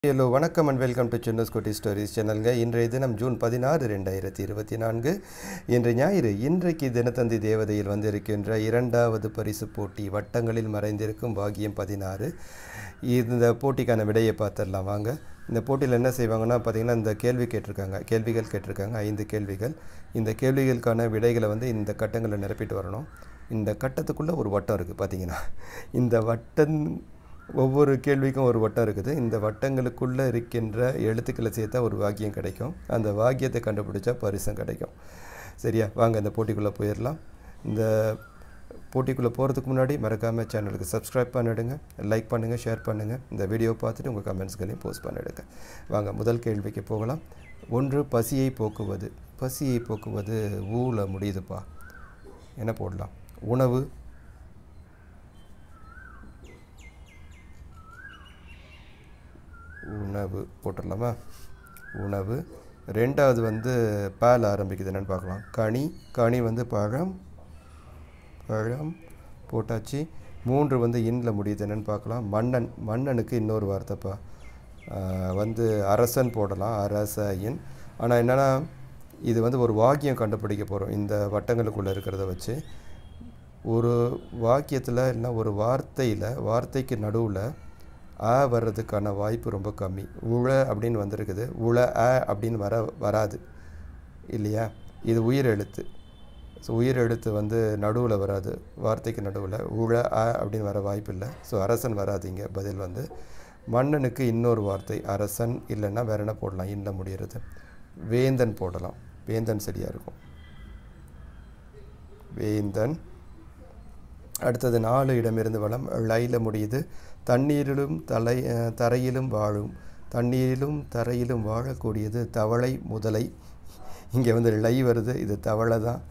Hello, வணக்கம் and welcome to Chinnu's Kutti Stories சேனல்ங்க. இன்றைய தினம் ஜூன் 16, 2024 இன்று ஞாயிறு. இன்றைக்கு தினத்தந்தி தேவதையில் வந்திருக்கின்ற இரண்டாவது பரிசு போட்டி வட்டங்களில் மறைந்திருக்கும் பாக்கியம் 16. இந்த போட்டிக்கான விடையை பார்த்துடலாம் வாங்க. இந்த போட்டியில் என்ன செய்வாங்கன்னா பார்த்தீங்கன்னா இந்த கேள்விகள் கேட்டிருக்காங்க 5 கேள்விகள். இந்த கேள்விகளுக்கான விடைகளை வந்து இந்த கட்டங்களில் நிரப்பிட்டு வரணும். இந்த கட்டத்துக்குள்ளே ஒரு வட்டம் இருக்குது பார்த்தீங்கன்னா. இந்த வட்டம் ஒவ்வொரு கேள்விக்கும் ஒரு வட்டம் இருக்குது. இந்த வட்டங்களுக்குள்ளே இருக்கின்ற எழுத்துக்களை சேர்த்தா ஒரு வாக்கியம் கிடைக்கும். அந்த வாக்கியத்தை கண்டுபிடிச்சா பரிசும் கிடைக்கும். சரியா, வாங்க இந்த போட்டிக்குள்ளே போயிடலாம். இந்த போட்டிக்குள்ளே போகிறதுக்கு முன்னாடி மறக்காமல் சேனலுக்கு சப்ஸ்கிரைப் பண்ணிவிடுங்க, லைக் பண்ணுங்கள், ஷேர் பண்ணுங்கள். இந்த வீடியோ பார்த்துட்டு உங்கள் கமெண்ட்ஸ்களையும் போஸ்ட் பண்ணிவிடுங்க. வாங்க முதல் கேள்விக்கு போகலாம். 1 பசியை போக்குவது. பசியை போக்குவது ஊல முடியுதுப்பா. என்ன போடலாம்? உணவு. உணவு போட்டுடலாமா? உணவு. ரெண்டாவது வந்து பால் ஆரம்பிக்குது, என்னென்னு பார்க்கலாம். கனி வந்து பழம் போட்டாச்சு. 3 வந்து இன்ல முடியுது, என்னென்னு பார்க்கலாம். மன்னனுக்கு இன்னொரு வார்த்தைப்பா வந்து அரசன் போடலாம், அரசன். ஆனால் என்னென்னா இது வந்து ஒரு வாக்கியம் கண்டுபிடிக்க போகிறோம். இந்த வட்டங்களுக்குள்ளே இருக்கிறத வச்சு ஒரு வாக்கியத்தில் இல்லைன்னா ஒரு வார்த்தைக்கு நடுவில் வர்றதுக்கான வாய்ப்பு ரொம்ப கம்மி. உழ அப்படின்னு வந்திருக்குது. உழ அப்படின்னு வராது இல்லையா? இது உயிர் எழுத்து. ஸோ உயிர் எழுத்து வந்து நடுவில் வராது, வார்த்தைக்கு நடுவில். உழ அப்படின்னு வர வாய்ப்பு இல்லை. ஸோ அரசன் வராது. இங்கே பதில் வந்து மன்னனுக்கு இன்னொரு வார்த்தை அரசன். இல்லைன்னா வேறு என்ன போடலாம்? இன்ன முடிகிறது. வேந்தன் போடலாம். வேந்தன் சரியாக இருக்கும். வேந்தன். அடுத்தது 4 இடமிருந்து வளம். லைல முடியுது. தண்ணீரிலும் தரையிலும் வாழும். தண்ணீரிலும் தரையிலும் வாழக்கூடியது தவளை முதலை. இங்கே வந்து லை வருது, இது தவளை தான்.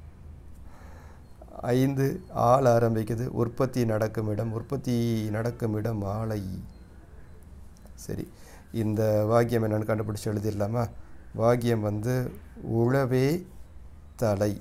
5 ஆள் ஆரம்பிக்குது. உற்பத்தி நடக்கும் இடம் ஆலை. சரி, இந்த வாக்கியம் என்னென்னு கண்டுபிடிச்சி எழுதிடலாமா? வாக்கியம் வந்து உழவே தலை.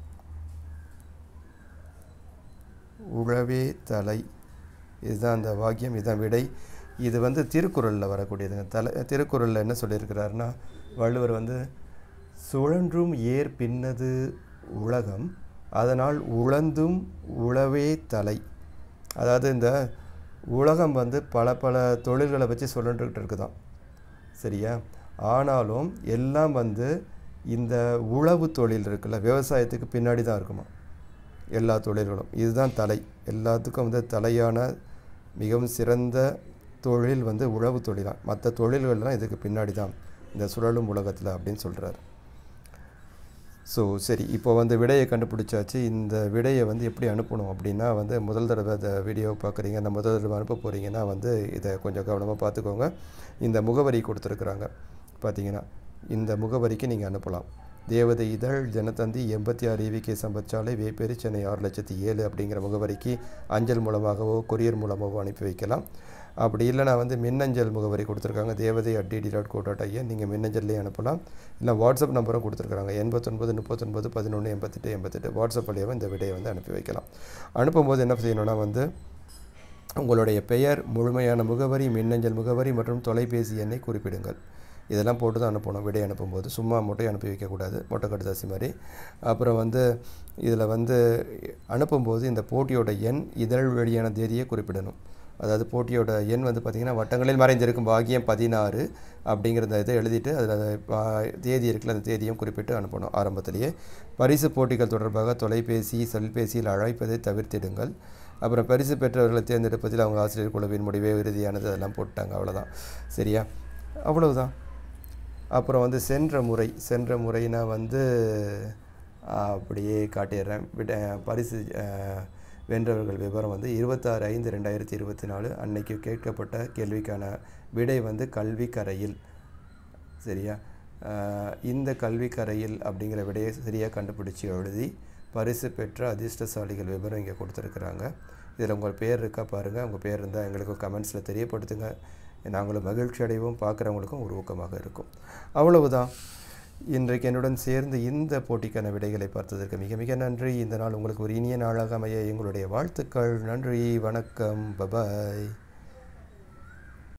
உழவே தலை, இதுதான் அந்த வாக்கியம், இதுதான் விடை. இது வந்து திருக்குறளில் வரக்கூடியதுங்க. திருக்குறளில் என்ன சொல்லியிருக்கிறாருன்னா, வள்ளுவர் வந்து சுழன்றும் ஏர் பின்னது உலகம், அதனால் உழந்தும் உழவே தலை. அதாவது இந்த உலகம் வந்து பல தொழில்களை வச்சு சுழன்றுக்கிட்டு இருக்குதான், சரியா? ஆனாலும் எல்லாம் வந்து இந்த உழவு தொழில் இருக்குல்ல, விவசாயத்துக்கு பின்னாடி தான் இருக்குமா எல்லா தொழில்களும். இதுதான் தலை. எல்லாத்துக்கும் வந்து தலையான மிகவும் சிறந்த தொழில் வந்து உழவு தொழில் தான். மற்ற தொழில்கள்லாம் இதுக்கு பின்னாடி தான், இந்த சுழலும் உலகத்தில் அப்படின்னு சொல்கிறார். ஸோ சரி, இப்போ வந்து விடையை கண்டுபிடிச்சாச்சு. இந்த விடையை வந்து எப்படி அனுப்பணும் அப்படின்னா வந்து முதல் தடவை இந்த வீடியோவை பார்க்குறீங்க, இந்த முதல் தடவை அனுப்ப போகிறீங்கன்னா வந்து இதை கொஞ்சம் கவனமாக பார்த்துக்கோங்க. இந்த முகவரி கொடுத்துருக்குறாங்க பார்த்தீங்கன்னா, இந்த முகவரிக்கு நீங்கள் அனுப்பலாம். தேவதை இதழ், தினத்தந்தி, 86 EVK சம்பத்சாலை, வேப்பேரி, சென்னை 6,07,000 அப்படிங்கிற முகவரிக்கு அஞ்சல் மூலமாகவோ கொரியர் மூலமாகவோ அனுப்பி வைக்கலாம். அப்படி இல்லைனா வந்து மின்னஞ்சல் முகவரி கொடுத்துருக்காங்க, devadai@dd.co.in. நீங்கள் மின்னஞ்சல்லையே அனுப்பலாம். இல்லை வாட்ஸ்அப் நம்பரும் கொடுத்துருக்குறாங்க, 89 39 11 88 88. வாட்ஸ்அப் வழியாக இந்த விடையை வந்து அனுப்பி வைக்கலாம். அனுப்பும்போது என்ன செய்யணும்னா வந்து உங்களுடைய பெயர், முழுமையான முகவரி, மின்னஞ்சல் முகவரி மற்றும் தொலைபேசி எண்ணை குறிப்பிடுங்கள். இதெல்லாம் போட்டு தான் அனுப்பணும் விடை அனுப்பும்போது. சும்மா மட்டும் அனுப்பி வைக்கக்கூடாது, மொட்டை கடுதாசி மாதிரி. அப்புறம் வந்து இதில் வந்து அனுப்பும்போது இந்த போட்டியோட எண், இதழ் வெளியான தேதியை குறிப்பிடணும். அதாவது போட்டியோட எண் வந்து பார்த்திங்கன்னா வட்டங்களில் மறைந்திருக்கும் பாக்கியம் 16 அப்படிங்கிறத இதை எழுதிட்டு அதில் தேதி இருக்குல்ல, அந்த தேதியும் குறிப்பிட்டு அனுப்பணும் ஆரம்பத்திலேயே. பரிசு போட்டிகள் தொடர்பாக தொலைபேசி, செல்பேசியில் அழைப்பதை தவிர்த்திடுங்கள். அப்புறம் பரிசு பெற்றவர்களை தேர்ந்தெடுப்பதில் அவங்க ஆசிரியர் குழுவின் முடிவே இறுதியானது, அதெல்லாம் போட்டாங்க. அவ்வளோதான், சரியா? அவ்வளவுதான். அப்புறம் வந்து சென்ற முறைனா வந்து அப்படியே காட்டிடுறேன். பரிசு வென்றவர்கள் விவரம் வந்து 26/5/2024 அன்னைக்கு கேட்கப்பட்ட கேள்விக்கான விடை வந்து கல்விக்கரையில், சரியா? இந்த கல்விக்கரையில் அப்படிங்கிற விடையை சரியாக கண்டுபிடிச்சி எழுதி பரிசு பெற்ற அதிர்ஷ்டசாலிகள் விவரம் இங்கே கொடுத்துருக்குறாங்க. இதில் உங்கள் பேர் இருக்கா பாருங்கள். உங்கள் பேர் இருந்தால் எங்களுக்கு கமெண்ட்ஸில் தெரியப்படுத்துங்க. நாங்களும் மகிழ்ச்சி அடைவோம், பார்க்குறவங்களுக்கும் ஒரு ஊக்கமாக இருக்கும். அவ்வளவுதான். இன்றைக்கு என்னுடன் சேர்ந்து இந்த போட்டிக்கான விடைகளை பார்த்ததற்கு மிக மிக நன்றி. இந்த நாள் உங்களுக்கு ஒரு இனிய நாளாக அமைய எங்களுடைய வாழ்த்துக்கள். நன்றி, வணக்கம், பபாய்.